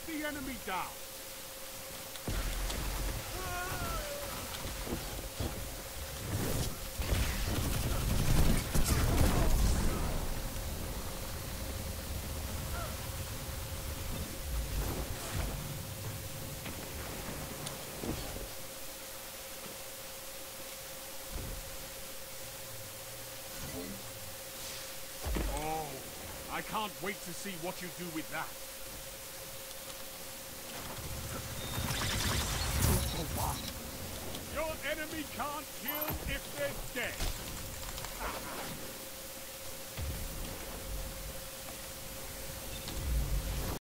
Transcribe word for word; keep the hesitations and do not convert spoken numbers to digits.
the enemy down. Oh, I can't wait to see what you do with that. Your enemy can't kill if they're dead.